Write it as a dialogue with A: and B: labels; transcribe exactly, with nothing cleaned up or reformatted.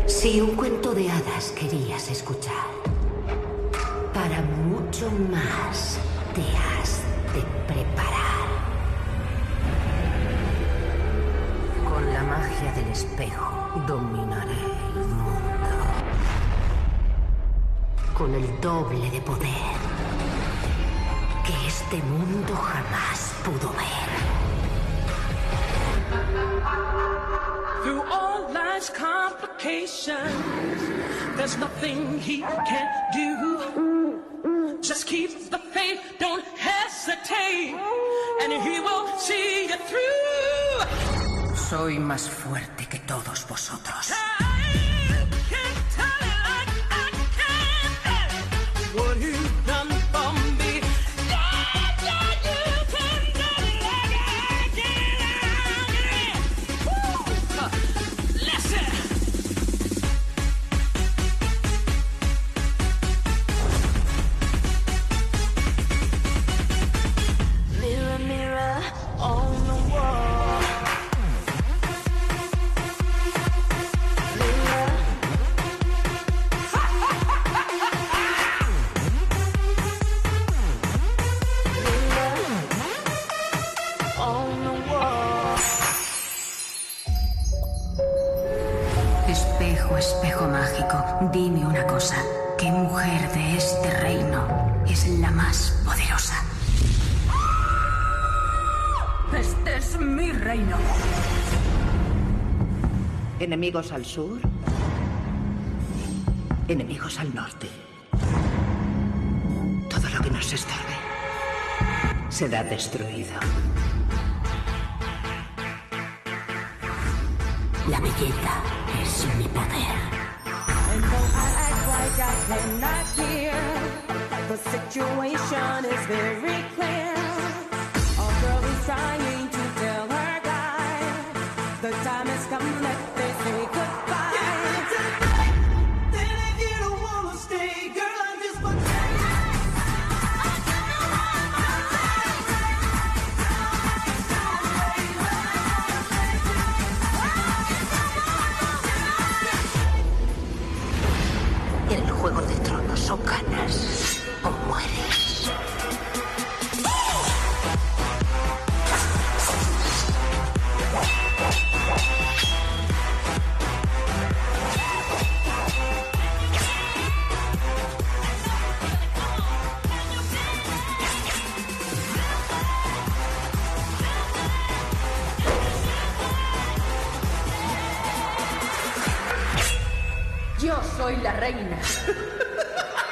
A: Si un cuento de hadas querías escuchar, para mucho más te has de preparar. Con la magia del espejo dominaré el mundo. Con el doble de poder que este mundo jamás pudo ver.
B: Through all life's complications, there's nothing he can't do. Just keep the faith, don't hesitate, and he will see you through.
A: Soy más fuerte que todos vosotros.
B: What you've done for me.
A: Espejo, espejo mágico, dime una cosa. ¿Qué mujer de este reino es la más poderosa? Este es mi reino.
C: Enemigos al sur. Enemigos al norte. Todo lo que nos estorbe será destruido.
A: La belleza es mi poder.
D: And though I act like I cannot hear, the situation is very clear. Our girl is trying to tell her guy, the time has come that they say goodbye. Then if you don't wanna stay, girl, I'm just gonna tell you.
A: En el Juego de Tronos o ganas o mueres.
E: Yo soy la reina.